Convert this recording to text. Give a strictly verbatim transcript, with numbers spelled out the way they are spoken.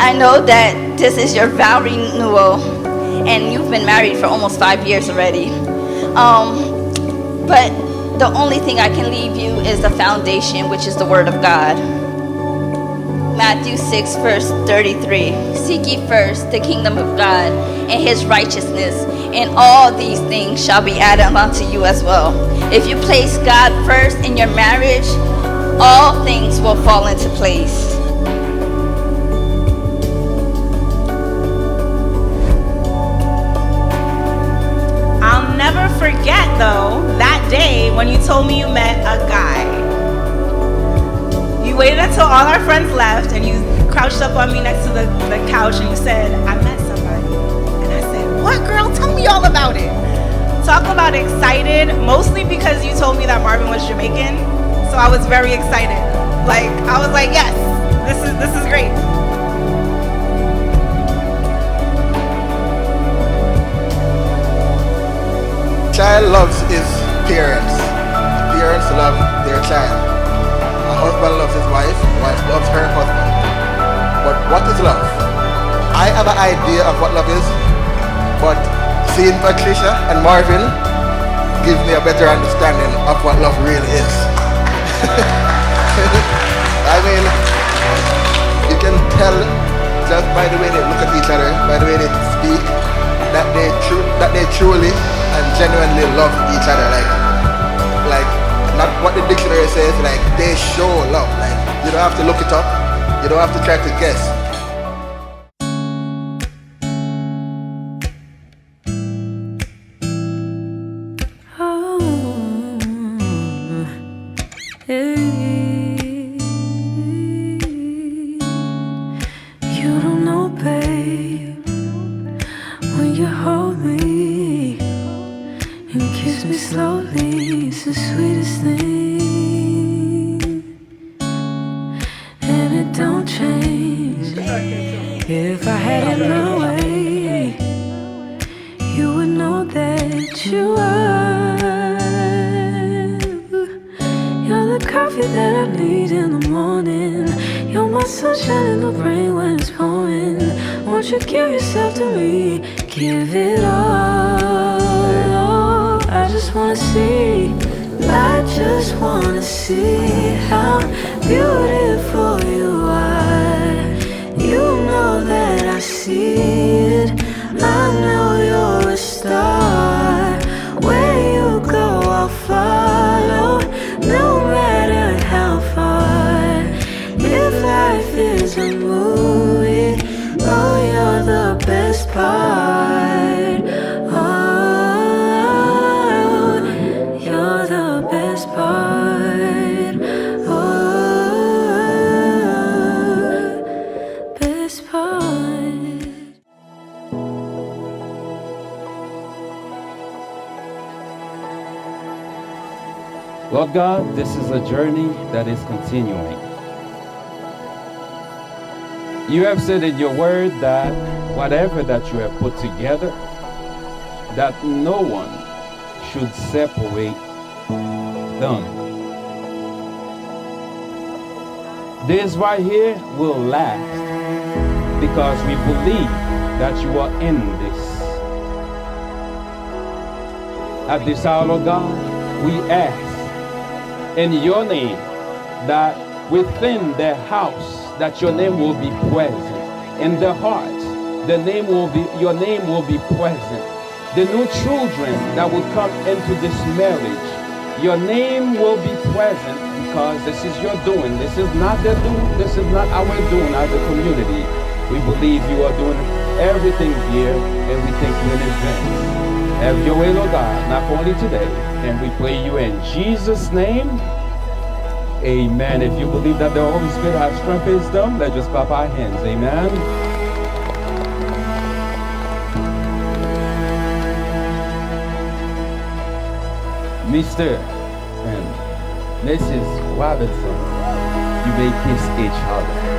I know that this is your vow renewal, and you've been married for almost five years already. Um, but the only thing I can leave you is the foundation, which is the Word of God. Matthew six, verse thirty-three. Seek ye first the kingdom of God and his righteousness, and all these things shall be added unto you as well. If you place God first in your marriage, all things will fall into place. I'll never forget, though, that day when you told me you met a guy. You waited until all our friends left and you crouched up on me next to the, the couch and you said, I met somebody. And I said, what, girl? Tell me all about it. Talk about excited, mostly because you told me that Marvin was Jamaican. So I was very excited. Like, I was like, yes, this is, this is great. Child loves his parents. Parents love their child. A husband loves his wife, wife loves her husband. But what is love? I have an idea of what love is, but seeing Patricia and Marvin gives me a better understanding of what love really is. I mean, you can tell just by the way they look at each other, by the way they speak, that they tru that they truly and genuinely love each other. Like, like. Not what the dictionary says, like they show love. Like you don't have to look it up, you don't have to try to guess. Oh, hey. You don't know, babe, when you hold me and kiss me slowly, it's the sweetest thing, and it don't change. If I had it my way, you would know that you are. You're the coffee that I need in the morning. You're my sunshine in the rain when it's pouring. Won't you give yourself to me? Give it all. I just wanna see, I just wanna see how beautiful you are. You know that I see it, I know you're a star. Where you go I'll follow, no matter how far. If life is a movie, oh, you're the best part. Oh, you're the best part. Oh, best part. Lord God, this is a journey that is continuing. You have said in your word that whatever that you have put together, that no one should separate them. This right here will last because we believe that you are in this. At this hour, Lord God, we ask in your name that within their house, that your name will be present. In their hearts, the name will be, your name will be present. The new children that will come into this marriage, your name will be present because this is your doing. This is not their doing. This is not our doing as a community. We believe you are doing everything here, and we thank you in advance. Have your way, Lord God, not only today, and we pray you in Jesus' name. Amen. If you believe that the Holy Spirit has strengthened them, let's just clap our hands. Amen. Mister and Missus Robinson, you may kiss each other.